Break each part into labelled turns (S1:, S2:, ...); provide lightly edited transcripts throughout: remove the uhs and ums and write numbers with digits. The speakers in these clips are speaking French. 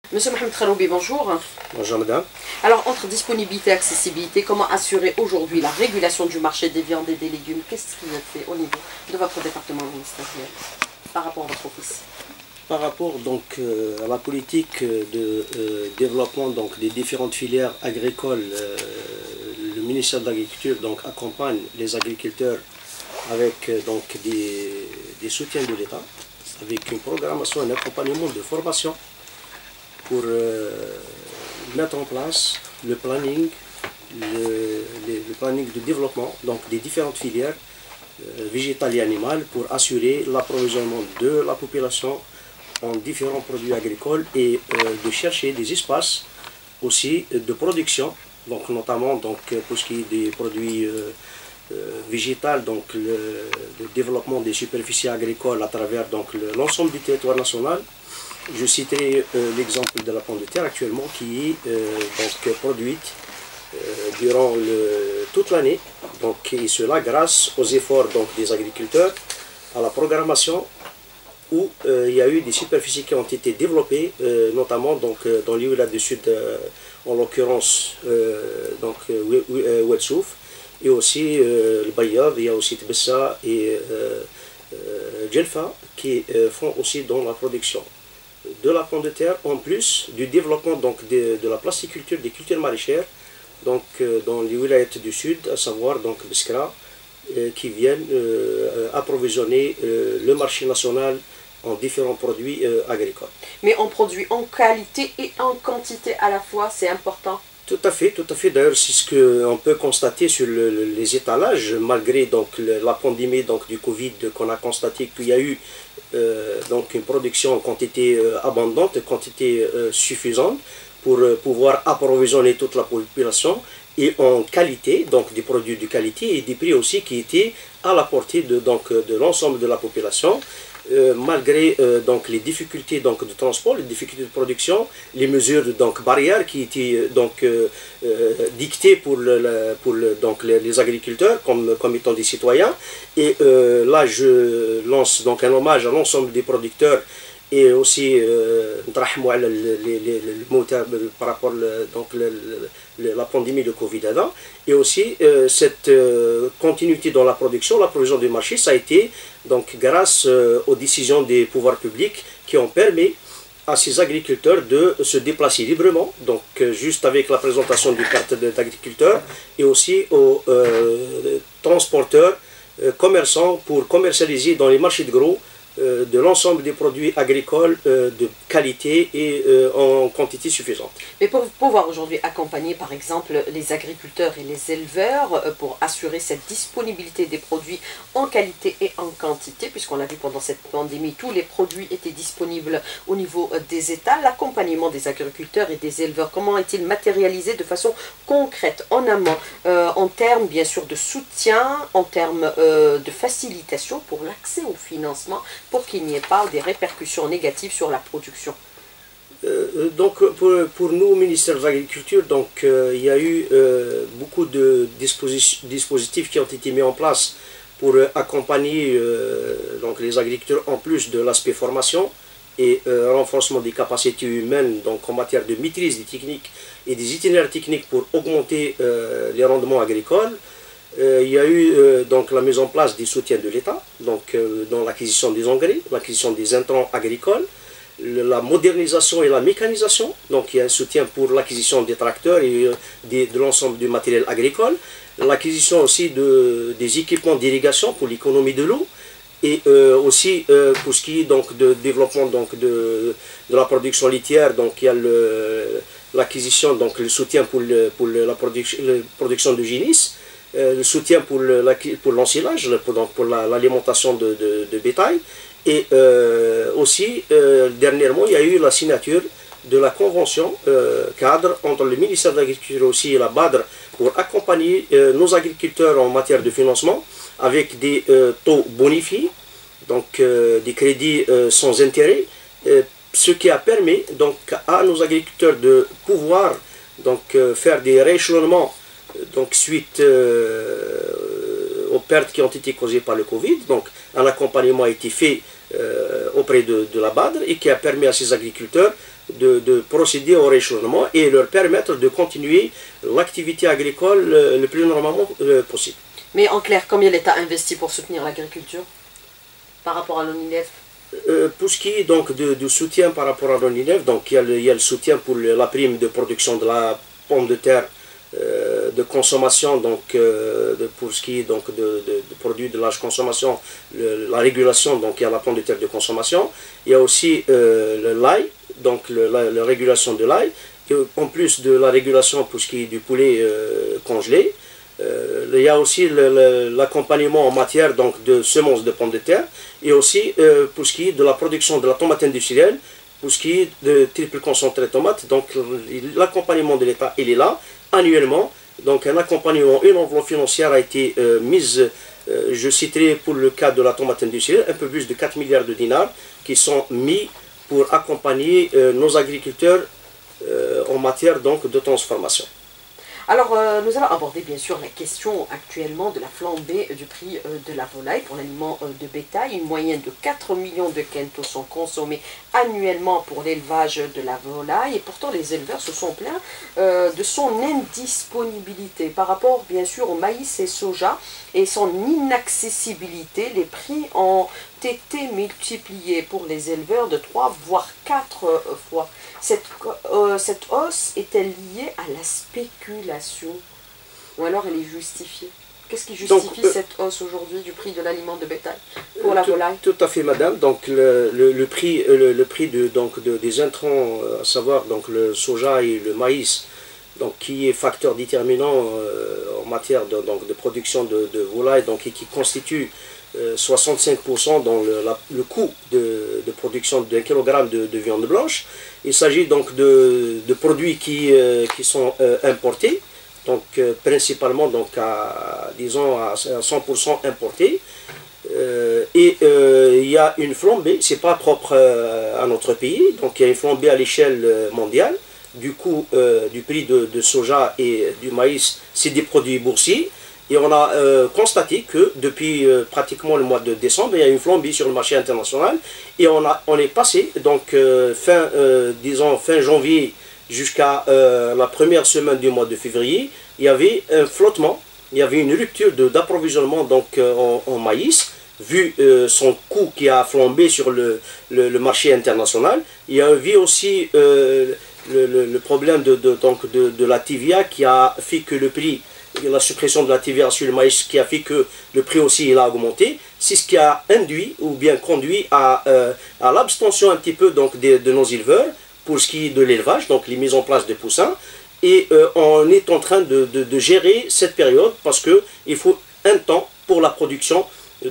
S1: Monsieur Mohamed Kharoubi, bonjour.
S2: Bonjour madame.
S1: Alors, entre disponibilité et accessibilité, comment assurer aujourd'hui la régulation du marché des viandes et des légumes? Qu'est-ce qui est fait au niveau de votre département ministériel par rapport à votre office?
S2: Par rapport donc à la politique de développement donc des différentes filières agricoles, le ministère de l'Agriculture donc accompagne les agriculteurs avec donc des soutiens de l'État, avec une programmation, un accompagnement de formation pour mettre en place le planning de développement donc des différentes filières végétales et animales pour assurer l'approvisionnement de la population en différents produits agricoles et de chercher des espaces aussi de production, donc notamment donc, pour ce qui est des produits végétaux, donc le développement des superficies agricoles à travers l'ensemble du territoire national. Je citerai l'exemple de la pomme de terre actuellement qui est donc produite durant toute l'année, et cela grâce aux efforts donc, des agriculteurs, à la programmation où il y a eu des superficies qui ont été développées, notamment donc, dans les wilayas du sud, en l'occurrence Oued Souf, et aussi le Bayad, il y a aussi Tbessa et Djelfa qui font aussi dans la production de la pomme de terre, en plus du développement donc, de la plasticulture, des cultures maraîchères, donc, dans les wilayas du sud, à savoir donc Biskra, qui viennent approvisionner le marché national en différents produits agricoles.
S1: Mais on produit en qualité et en quantité à la fois, c'est important.
S2: Tout à fait, tout à fait. D'ailleurs, c'est ce qu'on peut constater sur les étalages, malgré donc, la pandémie donc, du Covid, qu'on a constaté qu'il y a eu donc, une production en quantité abondante, quantité suffisante, pour pouvoir approvisionner toute la population, et en qualité, donc des produits de qualité, et des prix aussi qui étaient à la portée de l'ensemble de la population. Malgré donc, les difficultés donc, de transport, les difficultés de production, les mesures donc, barrières qui étaient donc, dictées pour les agriculteurs comme étant des citoyens. Et là, je lance donc, un hommage à l'ensemble des producteurs et aussi par rapport à la pandémie de Covid-19, et aussi cette continuité dans la production, la provision du marché, ça a été donc grâce aux décisions des pouvoirs publics qui ont permis à ces agriculteurs de se déplacer librement, donc juste avec la présentation du carte d'agriculteur, et aussi aux transporteurs, commerçants pour commercialiser dans les marchés de gros de l'ensemble des produits agricoles de qualité et en quantité suffisante.
S1: Mais pour pouvoir aujourd'hui accompagner par exemple les agriculteurs et les éleveurs pour assurer cette disponibilité des produits en qualité et en quantité, puisqu'on a vu pendant cette pandémie, tous les produits étaient disponibles au niveau des États, l'accompagnement des agriculteurs et des éleveurs, comment est-il matérialisé de façon concrète, en amont, en termes bien sûr de soutien, en termes de facilitation pour l'accès au financement, pour qu'il n'y ait pas des répercussions négatives sur la production?
S2: Donc pour nous au ministère de l'Agriculture, il y a eu beaucoup de dispositifs qui ont été mis en place pour accompagner donc, les agriculteurs, en plus de l'aspect formation et renforcement des capacités humaines donc, en matière de maîtrise des techniques et des itinéraires techniques pour augmenter les rendements agricoles. Il y a eu donc la mise en place des soutiens de l'État, donc dans l'acquisition des engrais, l'acquisition des intrants agricoles, la modernisation et la mécanisation. Donc il y a un soutien pour l'acquisition des tracteurs et de l'ensemble du matériel agricole, l'acquisition aussi des équipements d'irrigation pour l'économie de l'eau, et aussi pour ce qui est donc de développement donc de la production laitière. Donc il y a l'acquisition, donc le soutien pour la production de génisses, le soutien pour l'ensilage, pour l'alimentation de bétail, et aussi dernièrement il y a eu la signature de la convention cadre entre le ministère de l'Agriculture aussi et la BADR pour accompagner nos agriculteurs en matière de financement avec des taux bonifiés, donc des crédits sans intérêt, ce qui a permis donc à nos agriculteurs de pouvoir donc faire des rééchelonnements donc suite aux pertes qui ont été causées par le Covid. Donc un accompagnement a été fait auprès de la BADR et qui a permis à ces agriculteurs de procéder au rééchelonnement et leur permettre de continuer l'activité agricole le plus normalement possible.
S1: Mais en clair, combien l'État investit pour soutenir l'agriculture par rapport à l'ONINEF?
S2: Pour ce qui est donc de soutien par rapport à l'ONINEF, donc il y a le soutien pour la prime de production de la pomme de terre de consommation, donc pour ce qui est donc de produits de large consommation, la régulation, donc il y a la pomme de terre de consommation, il y a aussi l'ail, donc la régulation de l'ail, en plus de la régulation pour ce qui est du poulet congelé. Il y a aussi l'accompagnement en matière donc, de semences de pommes de terre et aussi pour ce qui est de la production de la tomate industrielle, pour ce qui est de triple concentré de tomate. Donc l'accompagnement de l'État, il est là annuellement. Donc un accompagnement, une enveloppe financière a été mise, je citerai pour le cas de la tomate industrielle, un peu plus de 4 milliards de dinars qui sont mis pour accompagner nos agriculteurs en matière donc, de transformation.
S1: Alors, nous allons aborder bien sûr la question actuellement de la flambée du prix de la volaille pour l'aliment de bétail. Une moyenne de 4 millions de quintaux sont consommés annuellement pour l'élevage de la volaille. Et pourtant, les éleveurs se sont plaints de son indisponibilité par rapport bien sûr au maïs et soja et son inaccessibilité. Les prix ont été multipliés pour les éleveurs de 3 voire 4 fois. Cette hausse est-elle liée à la spéculation ou alors elle est justifiée? Qu'est-ce qui justifie cette hausse aujourd'hui du prix de l'aliment de bétail pour la volaille?
S2: Tout à fait, madame. Donc le prix des intrants, à savoir donc le soja et le maïs, donc qui est facteur déterminant en matière de production de volaille, donc et qui constitue 65% dans le coût de production d'un kilogramme de viande blanche. Il s'agit donc de produits qui sont importés, donc principalement donc disons à 100% importés. Il y a une flambée, c'est pas propre à notre pays, donc il y a une flambée à l'échelle mondiale du coût du prix de soja et du maïs, c'est des produits boursiers. Et on a constaté que depuis pratiquement le mois de décembre, il y a une flambée sur le marché international. Et on est passé, donc fin janvier jusqu'à la première semaine du mois de février, il y avait un flottement, il y avait une rupture d'approvisionnement donc en maïs, vu son coût qui a flambé sur le marché international. Il y avait aussi le problème de la TVA qui a fait que le prix, la suppression de la TVA sur le maïs qui a fait que le prix aussi il a augmenté. C'est ce qui a induit ou bien conduit à l'abstention un petit peu donc de nos éleveurs pour ce qui est de l'élevage, donc les mises en place de poussins. Et on est en train de gérer cette période parce qu'il faut un temps pour la production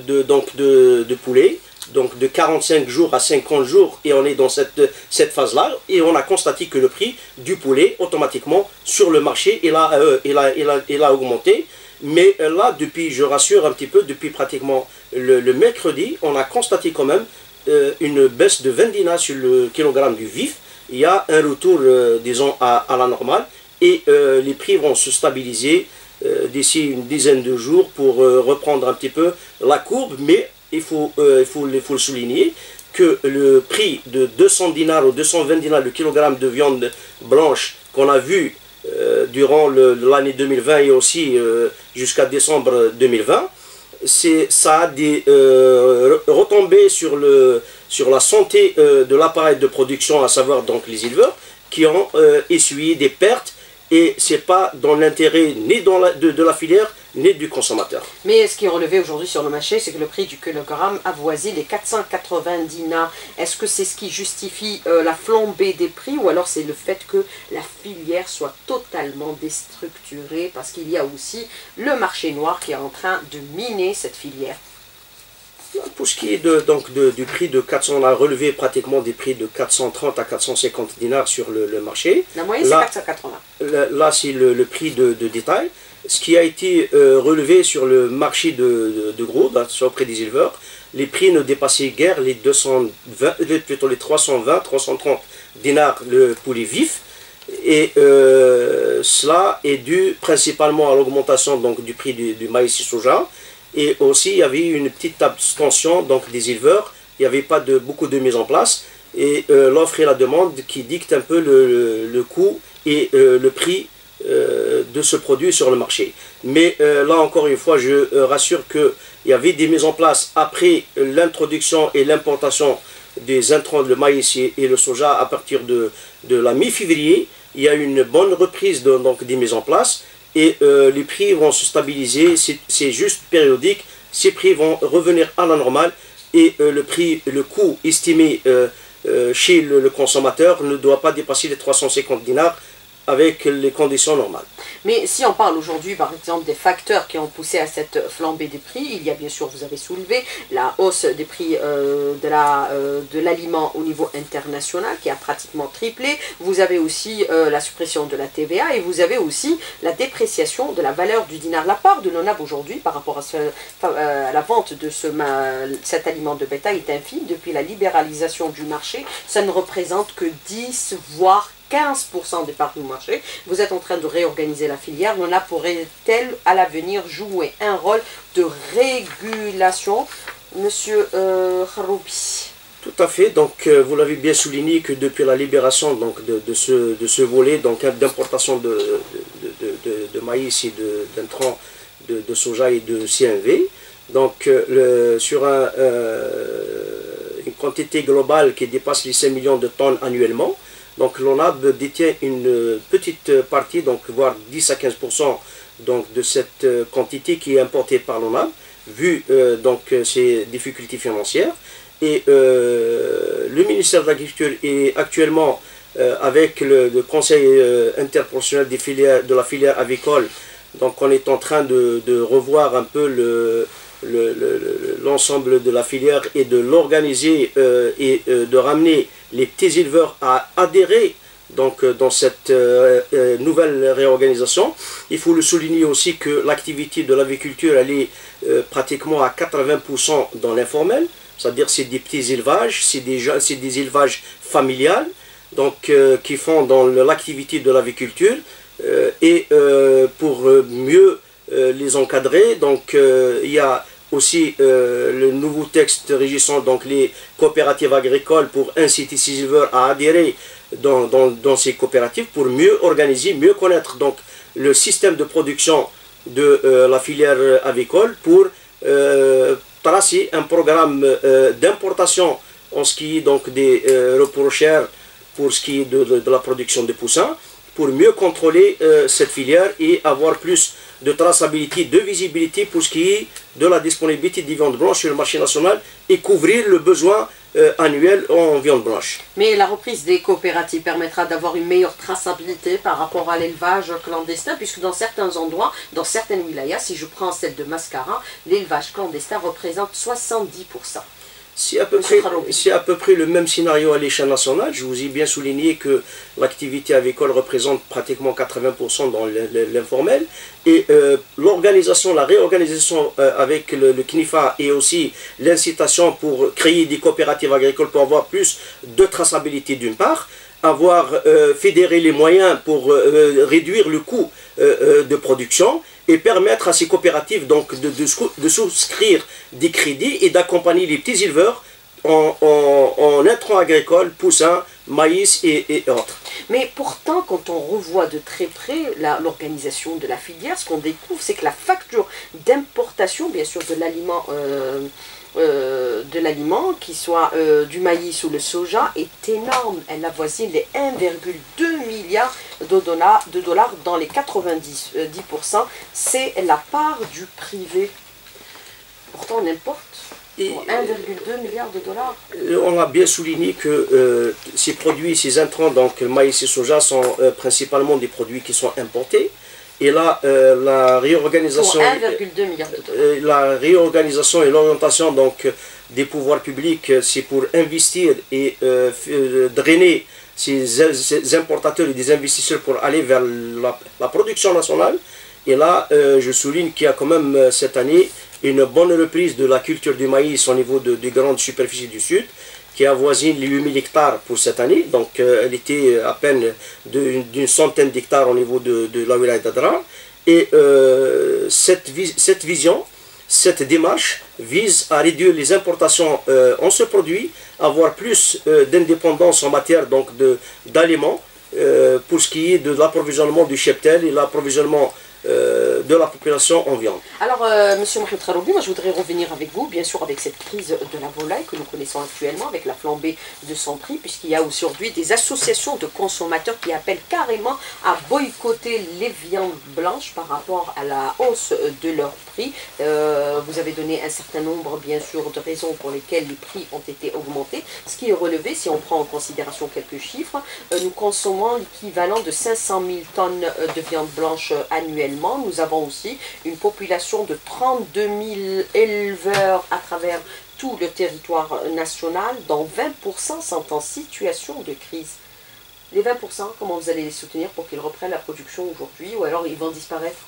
S2: de poulet, donc de 45 jours à 50 jours, et on est dans cette phase-là, et on a constaté que le prix du poulet, automatiquement, sur le marché, il a augmenté. Mais là, depuis, je rassure un petit peu, depuis pratiquement le mercredi, on a constaté quand même une baisse de 20 dinars sur le kilogramme du vif. Il y a un retour, disons, à la normale, et les prix vont se stabiliser d'ici une dizaine de jours pour reprendre un petit peu la courbe, mais il faut le souligner que le prix de 200 dinars ou 220 dinars le kilogramme de viande blanche qu'on a vu durant l'année 2020 et aussi jusqu'à décembre 2020, ça a des retombées sur la santé de l'appareil de production, à savoir donc les éleveurs, qui ont essuyé des pertes. Et ce n'est pas dans l'intérêt ni de la filière, ni du consommateur.
S1: Mais ce qui est relevé aujourd'hui sur le marché, c'est que le prix du kilogramme avoisine les 490 dinars. Est-ce que c'est ce qui justifie la flambée des prix, ou alors c'est le fait que la filière soit totalement déstructurée, parce qu'il y a aussi le marché noir qui est en train de miner cette filière?
S2: Pour ce qui est du prix de 400, on a relevé pratiquement des prix de 430 à 450 dinars sur le marché.
S1: La moyenne, c'est 480.
S2: Là, c'est le prix de détail. Ce qui a été relevé sur le marché de gros, auprès des éleveurs, les prix ne dépassaient guère les 320, 330 dinars le poulet vif. Et cela est dû principalement à l'augmentation du prix du maïs et soja. Et aussi, il y avait une petite abstention des éleveurs. Il n'y avait pas beaucoup de mise en place. et l'offre et la demande qui dictent un peu le coût et le prix de ce produit sur le marché. Mais là encore une fois, je rassure qu'il y avait des mises en place après l'introduction et l'importation des intrants, le maïs et le soja à partir de la mi-février. Il y a une bonne reprise donc, des mises en place et les prix vont se stabiliser, c'est juste périodique, ces prix vont revenir à la normale et le coût estimé chez le consommateur ne doit pas dépasser les 350 dinars avec les conditions normales.
S1: Mais si on parle aujourd'hui, par exemple, des facteurs qui ont poussé à cette flambée des prix, il y a bien sûr, vous avez soulevé, la hausse des prix de l'aliment au niveau international qui a pratiquement triplé. Vous avez aussi la suppression de la TVA et vous avez aussi la dépréciation de la valeur du dinar. La part de l'ONAB aujourd'hui par rapport à la vente de cet aliment de bétail est infime. Depuis la libéralisation du marché, ça ne représente que 10 voire 15% des parts du marché. Vous êtes en train de réorganiser la filière. L'ONAB pourrait-elle à l'avenir jouer un rôle de régulation, Monsieur Kharoubi?
S2: Tout à fait. Donc vous l'avez bien souligné que depuis la libération donc, de ce volet d'importation de maïs et d'intrants de soja et de CMV, donc sur une quantité globale qui dépasse les 5 millions de tonnes annuellement. Donc l'ONAB détient une petite partie, donc voire 10 à 15% donc, de cette quantité qui est importée par l'ONAB, vu donc ses difficultés financières. Et le ministère de l'Agriculture est actuellement avec le Conseil interprofessionnel de la filière avicole, donc on est en train de revoir un peu l'ensemble de la filière et de l'organiser et de ramener les petits éleveurs à adhérer donc, dans cette nouvelle réorganisation. Il faut le souligner aussi que l'activité de l'aviculture elle est pratiquement à 80% dans l'informel, c'est-à-dire c'est des petits élevages, c'est des élevages familiales donc, qui font dans l'activité de l'aviculture et pour mieux les encadrer, donc il y a aussi le nouveau texte régissant donc les coopératives agricoles pour inciter ces éleveurs à adhérer dans ces coopératives pour mieux organiser, mieux connaître donc le système de production de la filière avicole pour tracer un programme d'importation en ce qui est donc des reprochères pour ce qui est de la production de poussins, pour mieux contrôler cette filière et avoir plus de traçabilité, de visibilité pour ce qui est de la disponibilité des viandes blanches sur le marché national et couvrir le besoin annuel en viande blanche.
S1: Mais la reprise des coopératives permettra d'avoir une meilleure traçabilité par rapport à l'élevage clandestin, puisque dans certains endroits, dans certaines wilayas, si je prends celle de Mascara, l'élevage clandestin représente 70%.
S2: C'est à peu près le même scénario à l'échelle nationale. Je vous ai bien souligné que l'activité avicole représente pratiquement 80% dans l'informel. Et l'organisation, la réorganisation avec le CNIFA et aussi l'incitation pour créer des coopératives agricoles pour avoir plus de traçabilité d'une part, avoir fédéré les moyens pour réduire le coût de production et permettre à ces coopératives donc, de souscrire des crédits et d'accompagner les petits éleveurs en intrants agricoles, poussins, maïs et autres.
S1: Mais pourtant, quand on revoit de très près l'organisation de la filière, ce qu'on découvre, c'est que la facture d'importation, bien sûr, de l'aliment, qui soit du maïs ou le soja, est énorme. Elle avoisine les 1,2 milliard de dollars dans les 90%. C'est la part du privé. Pourtant, on importe pour 1,2 milliard de dollars.
S2: On a bien souligné que ces produits, ces intrants, donc maïs et soja, sont principalement des produits qui sont importés. Et là, la réorganisation,
S1: pour 1,2 milliard de dollars.
S2: La réorganisation et l'orientation donc des pouvoirs publics, c'est pour investir et drainer ces importateurs et des investisseurs pour aller vers la production nationale. Et là, je souligne qu'il y a quand même cette année une bonne reprise de la culture du maïs au niveau des grandes superficies du Sud, qui avoisine les 8000 hectares pour cette année. Donc elle était à peine d'une centaine d'hectares au niveau de la wilaya d'Adrar. Et cette vision cette démarche vise à réduire les importations en ce produit, avoir plus d'indépendance en matière d'aliments pour ce qui est de l'approvisionnement du cheptel et l'approvisionnement de la population en viande.
S1: Alors, Monsieur Mohamed Kharoubi, moi je voudrais revenir avec vous, bien sûr, avec cette crise de la volaille que nous connaissons actuellement, avec la flambée de son prix, puisqu'il y a aujourd'hui des associations de consommateurs qui appellent carrément à boycotter les viandes blanches par rapport à la hausse de leur prix. Vous avez donné un certain nombre, bien sûr, de raisons pour lesquelles les prix ont été augmentés. Ce qui est relevé, si on prend en considération quelques chiffres, nous consommons l'équivalent de 500 000 tonnes de viande blanche annuellement. Nous avons aussi une population de 32 000 éleveurs à travers tout le territoire national, dont 20% sont en situation de crise. Les 20%, comment vous allez les soutenir pour qu'ils reprennent la production aujourd'hui, ou alors ils vont disparaître?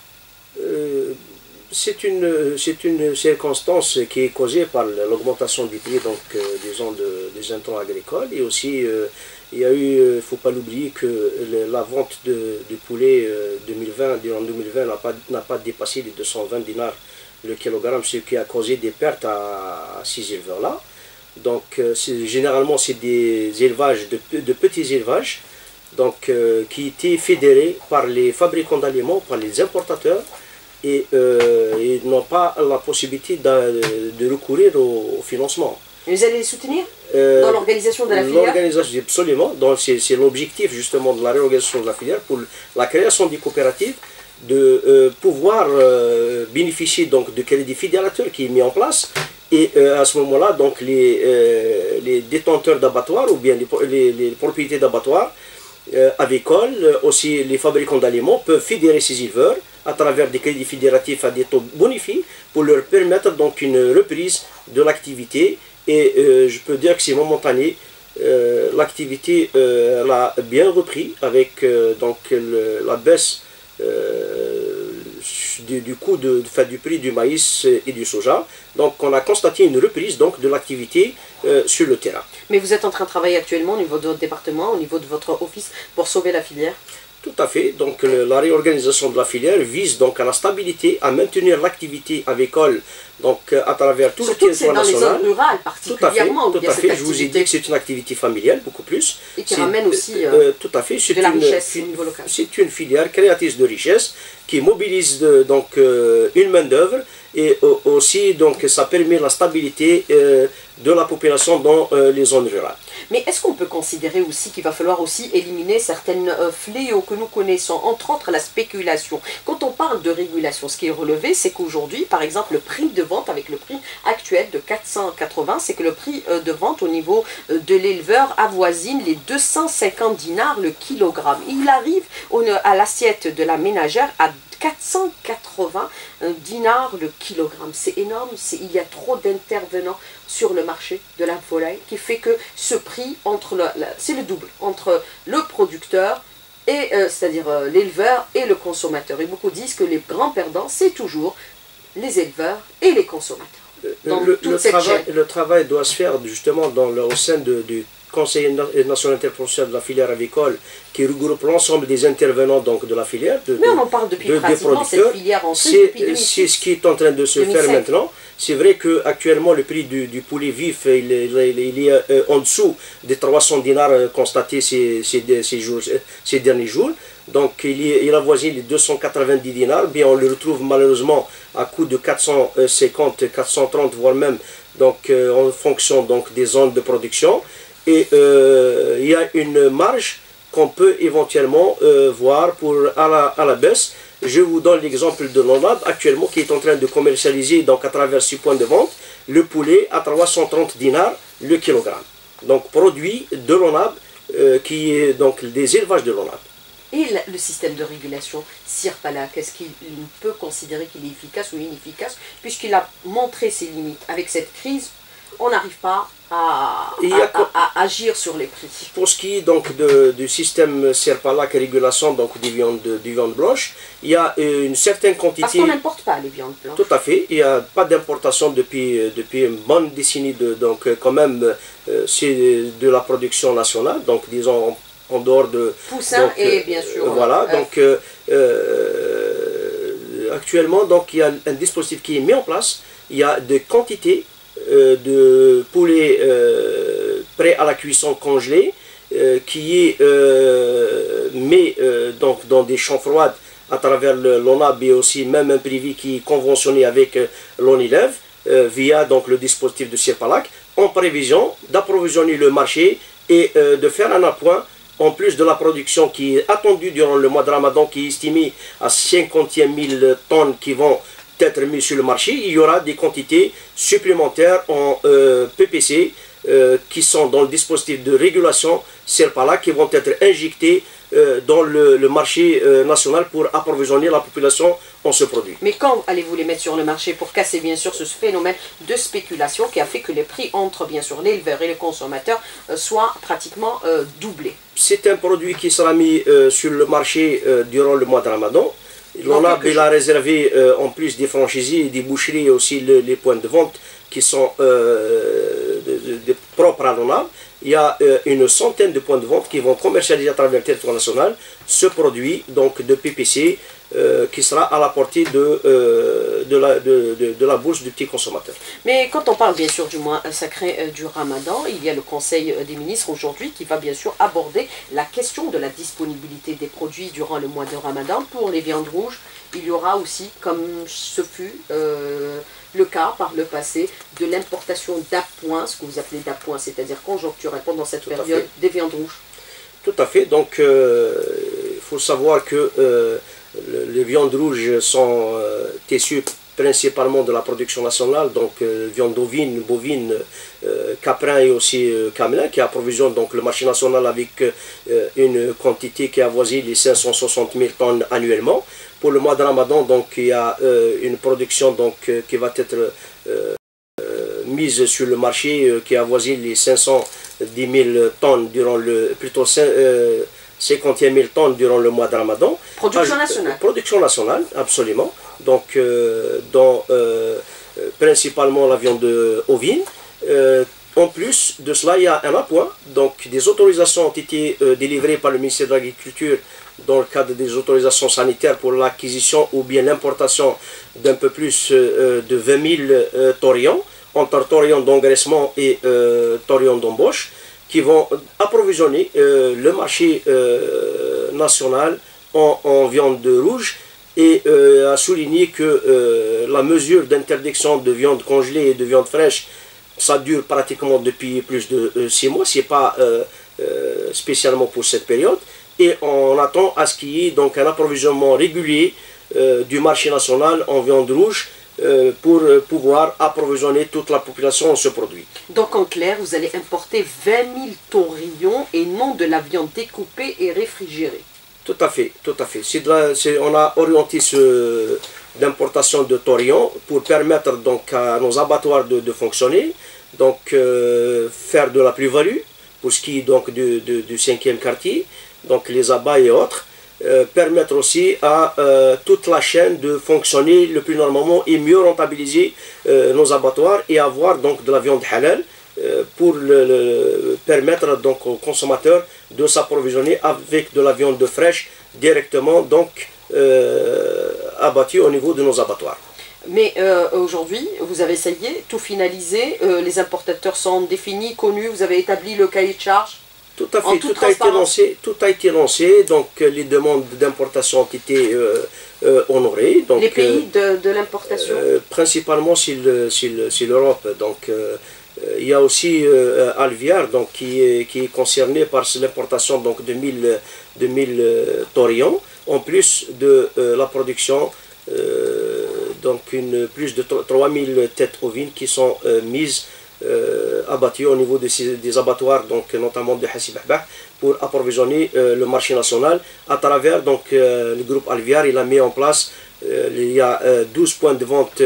S2: C'est une circonstance qui est causée par l'augmentation des prix disons des intrants agricoles, et aussi il y a eu, il ne faut pas l'oublier, que la vente du poulet 2020, durant 2020 n'a pas dépassé les 220 dinars le kilogramme, ce qui a causé des pertes à ces éleveurs-là. Donc généralement c'est des élevages, de petits élevages, qui étaient fédérés par les fabricants d'aliments, par les importateurs, et ils n'ont pas la possibilité de recourir au financement.
S1: Et vous allez les soutenir dans l'organisation de la filière?
S2: L'organisation, absolument. C'est l'objectif justement de la réorganisation de la filière, pour la création des coopératives, de pouvoir bénéficier de crédit fédérateur qui est mis en place, et à ce moment-là, les détenteurs d'abattoirs ou bien les propriétés d'abattoirs avicoles, aussi les fabricants d'aliments, peuvent fédérer ces éleveurs à travers des crédits fédératifs à des taux bonifiés pour leur permettre une reprise de l'activité. Et je peux dire que c'est momentané. L'activité a bien repris avec la baisse du coût du prix du maïs et du soja. Donc on a constaté une reprise de l'activité sur le terrain.
S1: Mais vous êtes en train de travailler actuellement au niveau de votre département, au niveau de votre office, pour sauver la filière?
S2: Tout à fait. Donc la réorganisation de la filière vise à la stabilité, à maintenir l'activité avicole à travers tout le territoire national.
S1: Surtout dans les zones rurales particulièrement.
S2: Tout à fait. Je vous ai dit que c'est une activité familiale beaucoup plus.
S1: Et qui ramène aussi
S2: tout à fait.
S1: de la richesse au niveau local.
S2: C'est une filière créatrice de richesse qui mobilise une main d'œuvre, et aussi ça permet la stabilité de la population dans les zones rurales.
S1: Mais est-ce qu'on peut considérer aussi qu'il va falloir aussi éliminer certaines fléaux que nous connaissons, entre autres la spéculation? Quand on parle de régulation, ce qui est relevé, c'est qu'aujourd'hui, par exemple, le prix de vente avec le prix actuel de 480, c'est que le prix de vente au niveau de l'éleveur avoisine les 250 dinars le kilogramme. Il arrive à l'assiette de la ménagère à 480 dinars le kilogramme. C'est énorme, il y a trop d'intervenants sur le marché de la volaille qui fait que ce prix, c'est le double entre le producteur, c'est-à-dire l'éleveur, et le consommateur. Et beaucoup disent que les grands perdants, c'est toujours les éleveurs et les consommateurs.
S2: Le travail doit se faire justement au sein du Conseil national interprofessionnel de la filière avicole, qui regroupe l'ensemble des intervenants de la filière,
S1: mais on en parle depuis pratiquement cette filière en Suisse depuis 2006.
S2: C'est ce qui est en train de se faire maintenant. C'est vrai qu'actuellement le prix du poulet vif il est en dessous des 300 dinars constatés ces derniers jours. Donc il avoisine les 290 dinars, bien on le retrouve malheureusement à coût de 450, 430, voire même en fonction des zones de production. Et il y a une marge qu'on peut éventuellement voir à la baisse. Je vous donne l'exemple de l'ONAB actuellement, qui est en train de commercialiser à travers 6 points de vente le poulet à 330 dinars le kilogramme. Donc produit de l'ONAB, qui est des élevages de l'ONAB.
S1: Et le système de régulation, Sirpalak, est-ce qu'il peut considérer qu'il est efficace ou inefficace, puisqu'il a montré ses limites? Avec cette crise, on n'arrive pas à agir sur les prix.
S2: Pour ce qui est du système Sirpalak régulation des viandes blanches, il y a une certaine quantité.
S1: Parce qu'on n'importe pas les viandes blanches.
S2: Tout à fait. Il n'y a pas d'importation depuis une bonne décennie. Quand même, c'est de la production nationale. Donc disons en dehors de
S1: poussin et bien sûr.
S2: Voilà. actuellement, donc, il y a un dispositif qui est mis en place. Il y a des quantités de poulet prêt à la cuisson congelé qui est mis donc, dans des champs froides à travers l'ONAB et aussi même un privé qui est conventionné avec l'ONILEV via donc, le dispositif de Sirpalac en prévision d'approvisionner le marché et de faire un appoint en plus de la production qui est attendue durant le mois de Ramadan qui est estimée à 50 000 tonnes qui vont être mises sur le marché. Il y aura des quantités supplémentaires en PPC qui sont dans le dispositif de régulation Sirpalac qui vont être injectées dans le marché national pour approvisionner la population en ce produit.
S1: Mais quand allez-vous les mettre sur le marché pour casser bien sûr ce phénomène de spéculation qui a fait que les prix entre bien sûr l'éleveur et le consommateur soient pratiquement doublés?
S2: C'est un produit qui sera mis sur le marché durant le mois de Ramadan. L'ONAB a réservé en plus des franchisés et des boucheries et aussi les points de vente qui sont propres à l'ONAB. Il y a une centaine de points de vente qui vont commercialiser à travers le territoire national ce produit donc de PPC qui sera à la portée de la bourse du petit consommateur.
S1: Mais quand on parle bien sûr du mois sacré du Ramadan, il y a le Conseil des ministres aujourd'hui qui va bien sûr aborder la question de la disponibilité des produits durant le mois de Ramadan. Pour les viandes rouges, il y aura aussi, comme ce fut le cas par le passé, de l'importation d'appoint, ce que vous appelez d'appoint, c'est-à-dire conjoncturel pendant cette période des viandes rouges.
S2: Tout à fait, donc il faut savoir que les viandes rouges sont issues principalement de la production nationale, donc viande ovine, bovine, caprin et aussi camelin, qui approvisionne donc le marché national avec une quantité qui avoisine les 560 000 tonnes annuellement. Pour le mois de Ramadan, donc il y a une production donc qui va être mise sur le marché qui avoisine les 510 000 tonnes durant plutôt 50 000 tonnes durant le mois de Ramadan.
S1: Production nationale.
S2: Production nationale, absolument. Donc, dans principalement la viande ovine. En plus de cela, il y a un appoint. Donc, des autorisations ont été délivrées par le ministère de l'Agriculture dans le cadre des autorisations sanitaires pour l'acquisition ou bien l'importation d'un peu plus de 20 000 torions, entre torions d'engraissement et torions d'embauche, qui vont approvisionner le marché national en viande rouge et a souligné que la mesure d'interdiction de viande congelée et de viande fraîche, ça dure pratiquement depuis plus de 6 mois, ce n'est pas spécialement pour cette période, et on attend à ce qu'il y ait donc un approvisionnement régulier du marché national en viande rouge pour pouvoir approvisionner toute la population en ce produit.
S1: Donc en clair, vous allez importer 20 000 torions et non de la viande découpée et réfrigérée.
S2: Tout à fait, tout à fait. On a orienté d'importation de torions pour permettre donc à nos abattoirs de fonctionner, donc faire de la plus-value pour ce qui est donc du 5e quartier, donc les abats et autres. Permettre aussi à toute la chaîne de fonctionner le plus normalement et mieux rentabiliser nos abattoirs et avoir donc de la viande halal pour permettre donc aux consommateurs de s'approvisionner avec de la viande fraîche directement donc abattue au niveau de nos abattoirs.
S1: Mais aujourd'hui, vous avez essayé, tout finalisé, les importateurs sont définis, connus, vous avez établi le cahier de charge?
S2: Tout à fait, tout a été lancé, donc les demandes d'importation ont été honorées. Donc,
S1: les pays de l'importation
S2: principalement c'est l'Europe, donc il y a aussi Alviar donc, qui est concerné par l'importation de 1000 torions, en plus de la production, donc plus de 3000 têtes ovines qui sont mises abattus au niveau des abattoirs, donc notamment de Hassib Ahbah, pour approvisionner le marché national à travers donc, le groupe Alviar. Il a mis en place, il y a 12 points de vente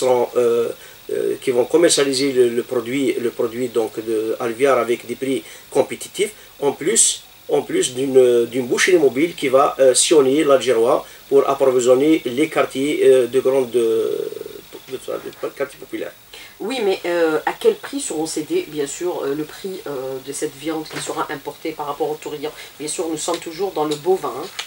S2: qui vont commercialiser le produit donc, de Alviar avec des prix compétitifs, en plus d'une boucherie mobile qui va sillonner l'Algérois pour approvisionner les quartiers de quartiers populaires.
S1: Oui, mais à quel prix seront cédés, bien sûr, le prix de cette viande qui sera importée par rapport au tourillon? Bien sûr, nous sommes toujours dans le bovin. Hein.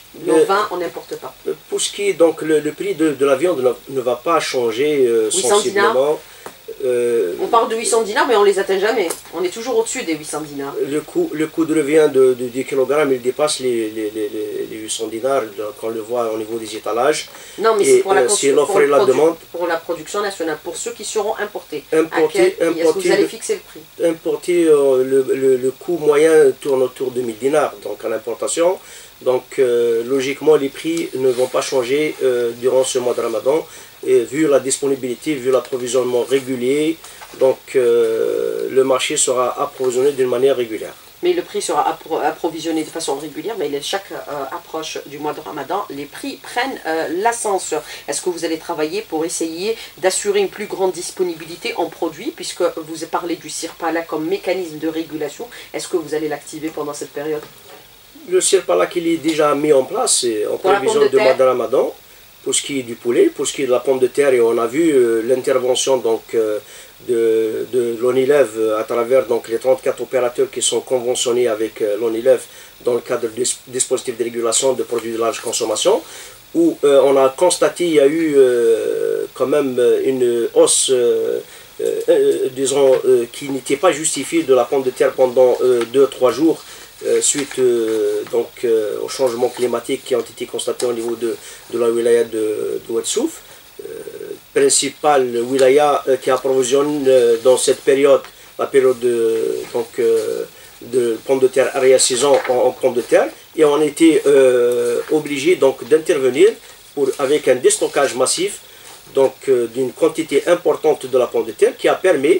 S1: Nos vins, on n'importe pas.
S2: Pour ce qui est donc le prix de la viande ne va pas changer sensiblement.
S1: On parle de 800 dinars, mais on ne les atteint jamais. On est toujours au-dessus des 800 dinars.
S2: Le coût de revient du kilogramme, il dépasse les 800 dinars quand on le voit au niveau des étalages.
S1: Non, mais c'est pour la
S2: l'offre et la demande.
S1: Pour la production nationale, pour ceux qui seront importés.
S2: Est-ce
S1: que vous allez fixer le prix?
S2: Importer, le coût moyen tourne autour de 1000 dinars, donc à l'importation. Donc logiquement, les prix ne vont pas changer durant ce mois de Ramadan. Et vu la disponibilité, vu l'approvisionnement régulier, donc le marché sera approvisionné d'une manière régulière.
S1: Mais le prix sera approvisionné de façon régulière, mais chaque approche du mois de Ramadan, les prix prennent l'ascenseur. Est-ce que vous allez travailler pour essayer d'assurer une plus grande disponibilité en produits, puisque vous parlez du Sirpala comme mécanisme de régulation? Est-ce que vous allez l'activer pendant cette période?
S2: Le Sirpala qu'il est déjà mis en place en prévision du mois de Ramadan. Pour ce qui est du poulet, pour ce qui est de la pomme de terre, et on a vu l'intervention de l'ONILEV à travers donc, les 34 opérateurs qui sont conventionnés avec l'ONILEV dans le cadre du dispositif de régulation de produits de large consommation, où on a constaté qu'il y a eu quand même une hausse, disons, qui n'était pas justifiée de la pomme de terre pendant 2-3 jours, suite au changement climatique qui ont été constatés au niveau de la wilaya de Oued-Souf, principale wilaya qui approvisionne dans cette période, la période de pommes de terre arrière-saison en pommes de terre, et on a été obligé d'intervenir avec un déstockage massif d'une quantité importante de la pomme de terre qui a permis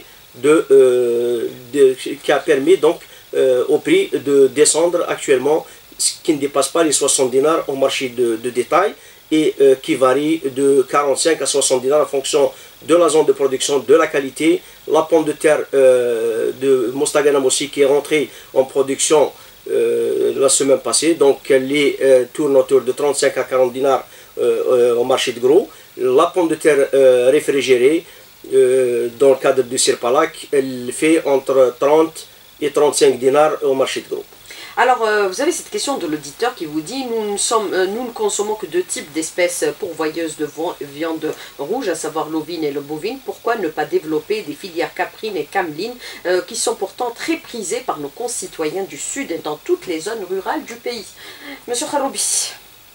S2: au prix de descendre actuellement, ce qui ne dépasse pas les 60 dinars au marché de détail et qui varie de 45 à 60 dinars en fonction de la zone de production, de la qualité. La pomme de terre de Mostaganem aussi qui est rentrée en production la semaine passée, donc elle tourne autour de 35 à 40 dinars au marché de gros. La pomme de terre réfrigérée dans le cadre du Sirpalak, elle fait entre 30 et 35 dinars au marché de gros.
S1: Alors, vous avez cette question de l'auditeur qui vous dit nous ne consommons que deux types d'espèces pourvoyeuses de viande rouge, à savoir l'ovine et le bovine. Pourquoi ne pas développer des filières caprines et camelines qui sont pourtant très prisées par nos concitoyens du Sud et dans toutes les zones rurales du pays? Monsieur Kharoubi.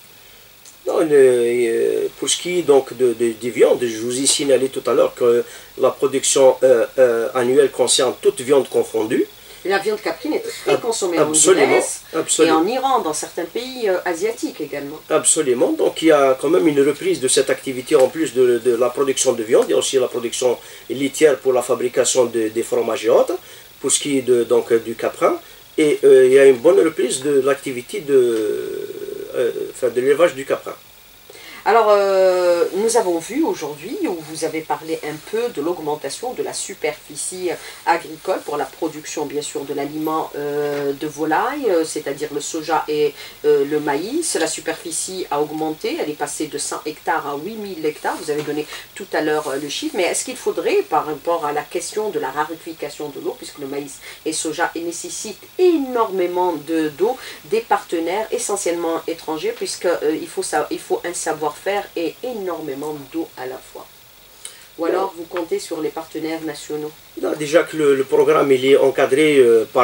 S2: Non, pour ce qui est donc des viandes, je vous ai signalé tout à l'heure que la production annuelle concerne toute viande confondue.
S1: La viande caprine est très consommée en Grèce et en Iran, dans certains pays asiatiques également.
S2: Absolument, donc il y a quand même une reprise de cette activité en plus de la production de viande. Il y a aussi la production laitière pour la fabrication des fromages et autres, pour ce qui est du caprin. Et il y a une bonne reprise de l'activité de l'élevage du caprin.
S1: Alors, nous avons vu aujourd'hui, où vous avez parlé un peu de l'augmentation de la superficie agricole pour la production, bien sûr, de l'aliment de volaille, c'est-à-dire le soja et le maïs. La superficie a augmenté, elle est passée de 100 hectares à 8000 hectares. Vous avez donné tout à l'heure le chiffre, mais est-ce qu'il faudrait, par rapport à la question de la raréfaction de l'eau, puisque le maïs et le soja nécessitent énormément d'eau, des partenaires essentiellement étrangers, puisqu'il faut un savoir-faire et énormément d'eau à la fois? Ou alors vous comptez sur les partenaires nationaux?
S2: Non, déjà que le programme il est encadré par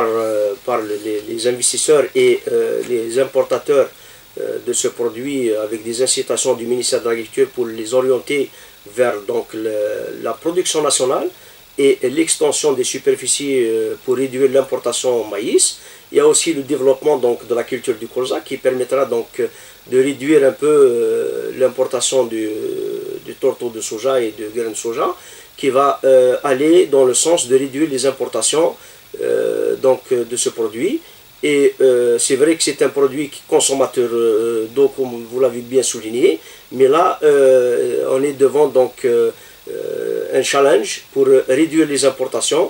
S2: les investisseurs et les importateurs de ce produit avec des incitations du ministère de l'Agriculture pour les orienter vers la production nationale et l'extension des superficies pour réduire l'importation en maïs. Il y a aussi le développement de la culture du colza qui permettra de réduire un peu l'importation du tourteau de soja et de graines de soja, qui va aller dans le sens de réduire les importations de ce produit. Et c'est vrai que c'est un produit consommateur d'eau, comme vous l'avez bien souligné, mais là on est devant un challenge pour réduire les importations.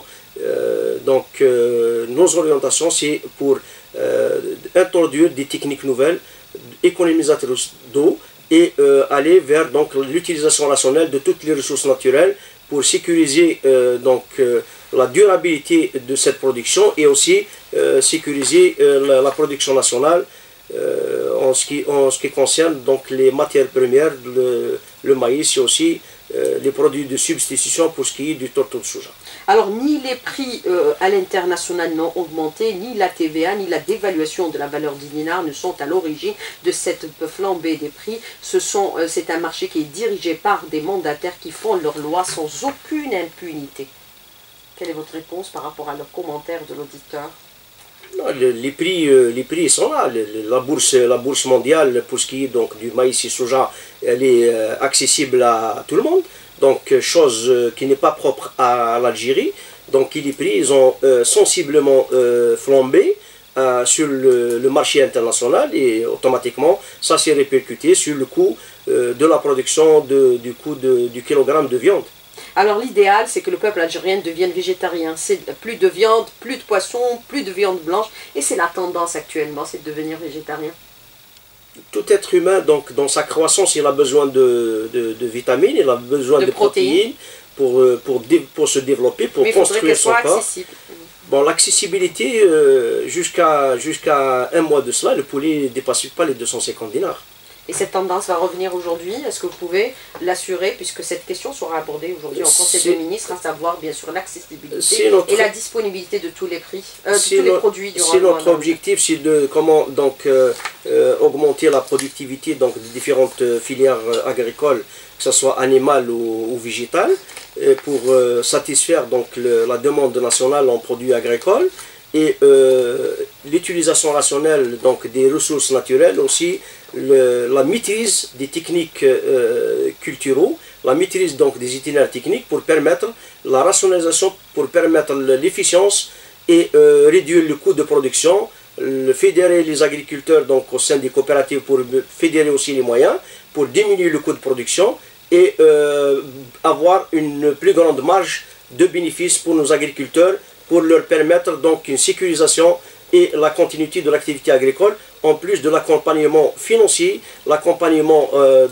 S2: Nos orientations, c'est pour introduire des techniques nouvelles, économisatrices d'eau, et aller vers l'utilisation rationnelle de toutes les ressources naturelles pour sécuriser la durabilité de cette production et aussi sécuriser la production nationale en ce qui concerne donc les matières premières, le maïs et aussi les produits de substitution pour ce qui est du tourteau de soja.
S1: Alors, ni les prix à l'international n'ont augmenté, ni la TVA, ni la dévaluation de la valeur du dinar ne sont à l'origine de cette flambée des prix. C'est un marché qui est dirigé par des mandataires qui font leurs lois sans aucune impunité. Quelle est votre réponse par rapport à leurs commentaires de l'auditeur?
S2: Non, les prix sont là. La bourse mondiale pour ce qui est donc du maïs et soja, elle est accessible à tout le monde. Donc, chose qui n'est pas propre à l'Algérie. Donc, les prix ils ont sensiblement flambé sur le marché international et automatiquement, ça s'est répercuté sur le coût de la production du kilogramme de viande.
S1: Alors l'idéal, c'est que le peuple algérien devienne végétarien. C'est plus de viande, plus de poisson, plus de viande blanche. Et c'est la tendance actuellement, c'est de devenir végétarien.
S2: Tout être humain, donc, dans sa croissance, il a besoin de vitamines, il a besoin de protéines pour se développer, pour construire son corps. Accessible. Bon, l'accessibilité, jusqu'à un mois de cela, le poulet ne dépasse pas les 250 dinars.
S1: Et cette tendance va revenir aujourd'hui. Est-ce que vous pouvez l'assurer, puisque cette question sera abordée aujourd'hui en Conseil des ministres, à savoir bien sûr l'accessibilité et la disponibilité de tous les prix, tous les produits durant le mois.
S2: Notre objectif, c'est de augmenter la productivité donc, des différentes filières agricoles, que ce soit animale ou végétale, pour satisfaire donc, la demande nationale en produits agricoles et l'utilisation rationnelle donc, des ressources naturelles aussi, la maîtrise des techniques culturelles, la maîtrise donc des itinéraires techniques pour permettre la rationalisation, pour permettre l'efficience et réduire le coût de production, fédérer les agriculteurs donc, au sein des coopératives pour fédérer aussi les moyens, pour diminuer le coût de production et avoir une plus grande marge de bénéfices pour nos agriculteurs, pour leur permettre donc une sécurisation et la continuité de l'activité agricole, en plus de l'accompagnement financier, l'accompagnement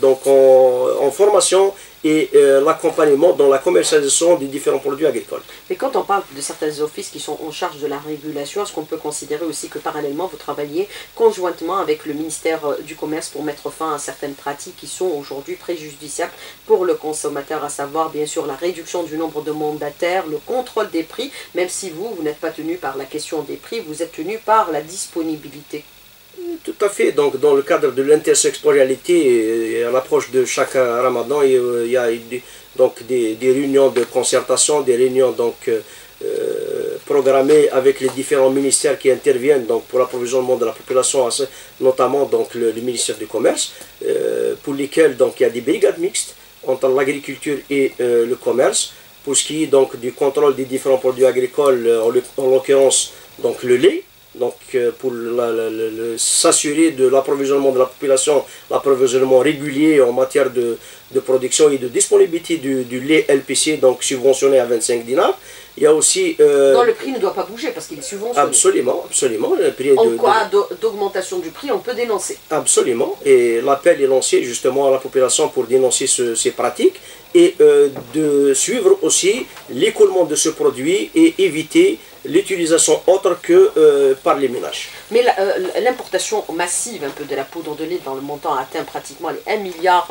S2: en formation et l'accompagnement dans la commercialisation des différents produits agricoles.
S1: Mais quand on parle de certains offices qui sont en charge de la régulation, est-ce qu'on peut considérer aussi que parallèlement vous travaillez conjointement avec le ministère du Commerce pour mettre fin à certaines pratiques qui sont aujourd'hui préjudiciables pour le consommateur, à savoir bien sûr la réduction du nombre de mandataires, le contrôle des prix, même si vous n'êtes pas tenu par la question des prix, vous êtes tenu par la disponibilité?
S2: Tout à fait. Donc, dans le cadre de l'intersectorialité, à l'approche de chaque Ramadan, il y a donc des réunions de concertation, des réunions donc, programmées avec les différents ministères qui interviennent donc, pour l'approvisionnement de la population, notamment donc, le ministère du Commerce, pour lesquels donc, il y a des brigades mixtes entre l'agriculture et le commerce, pour ce qui est donc, du contrôle des différents produits agricoles, en l'occurrence donc, le lait. Donc pour s'assurer de l'approvisionnement de la population, l'approvisionnement régulier en matière de production et de disponibilité du lait LPC, donc subventionné à 25 dinars. Il y a aussi...
S1: Non, le prix ne doit pas bouger parce qu'il est subventionné.
S2: Absolument, absolument. Le prix
S1: en cas d'augmentation du prix, on peut dénoncer.
S2: Absolument. Et l'appel est lancé justement à la population pour dénoncer ces pratiques et de suivre aussi l'écoulement de ce produit et éviter l'utilisation autre que par les ménages.
S1: Mais l'importation massive un peu de la poudre de lait dans le montant atteint pratiquement les 1,3 milliard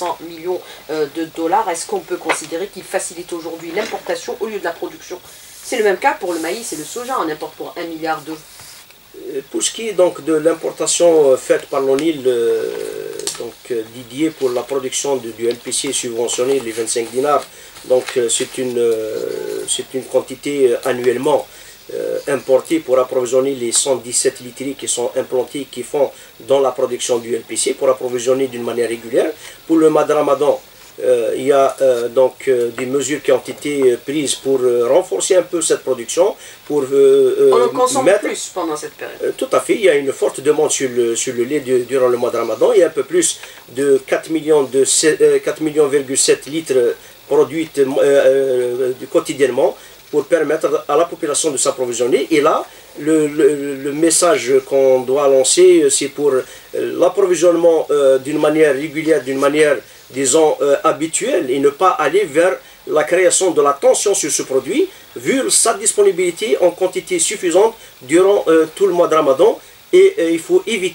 S1: de dollars. Est-ce qu'on peut considérer qu'il facilite aujourd'hui l'importation au lieu de la production? C'est le même cas pour le maïs et le soja, on importe pour 1,2 milliard.
S2: Pour ce qui est donc de l'importation faite par l'ONIL, dédiée pour la production du LPC subventionné, les 25 dinars, donc c'est une quantité annuellement importés pour approvisionner les 117 literies qui sont implantés, qui font dans la production du LPC, pour approvisionner d'une manière régulière. Pour le mois de Ramadan, il y a donc des mesures qui ont été prises pour renforcer un peu cette production. Pour,
S1: on en consomme plus pendant cette période.
S2: Tout à fait, il y a une forte demande sur le lait durant le mois de Ramadan. Il y a un peu plus de 4,7 millions litres produits quotidiennement, pour permettre à la population de s'approvisionner. Et là, le message qu'on doit lancer, c'est pour l'approvisionnement d'une manière régulière, d'une manière, disons, habituelle, et ne pas aller vers la création de la tension sur ce produit, vu sa disponibilité en quantité suffisante durant tout le mois de Ramadan. Et il faut éviter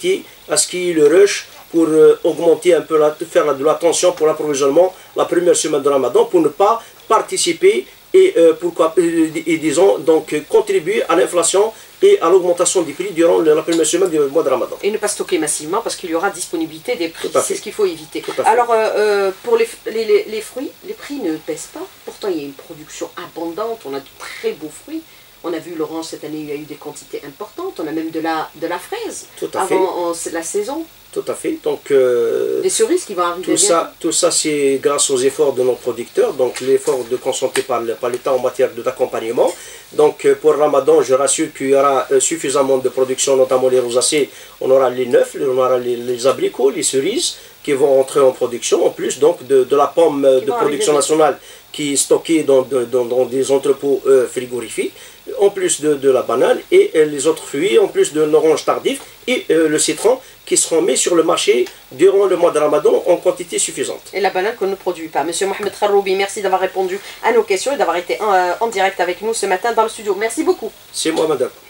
S2: à ce qu'il y ait le rush pour augmenter un peu, faire de l'attention pour l'approvisionnement la première semaine de Ramadan, pour ne pas participer et, disons, donc contribuer à l'inflation et à l'augmentation des prix durant la première semaine du mois de Ramadan.
S1: Et ne pas stocker massivement parce qu'il y aura disponibilité des prix, c'est ce qu'il faut éviter. Alors, pour les fruits, les prix ne baissent pas, pourtant il y a une production abondante, on a de très beaux fruits. On a vu, Laurent, cette année, il y a eu des quantités importantes. On a même de la fraise avant la saison.
S2: Tout à fait. Donc,
S1: des cerises qui vont arriver
S2: tout ça, c'est grâce aux efforts de nos producteurs. Donc, l'effort consenti par l'État en matière d'accompagnement. Donc, pour Ramadan, je rassure qu'il y aura suffisamment de production, notamment les rosacées. On aura les neufs, on aura les abricots, les cerises qui vont entrer en production. En plus, donc, de la pomme de production nationale qui est stockée dans des entrepôts frigorifiques, en plus de la banane et les autres fruits, en plus de l'orange tardif et le citron qui seront mis sur le marché durant le mois de Ramadan en quantité suffisante.
S1: Et la banane qu'on ne produit pas. Monsieur Mohamed Kharoubi, merci d'avoir répondu à nos questions et d'avoir été en direct avec nous ce matin dans le studio. Merci beaucoup.
S2: C'est moi, madame.